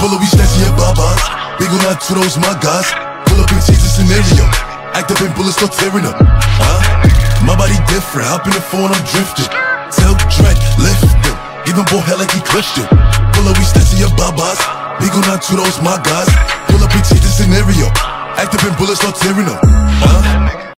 Pull up, we snatching your babas. Big on our to those my guys. Pull up and change the scenario. Act up and bullets start tearing up. My body different, hop in the phone, I'm drifting. Tell Drake, lift him. Give him boy hell like he Christian. Pull up, we snatching your babas. Big on our to those my guys. Pull up and change the scenario. Act up and bullets start tearing up.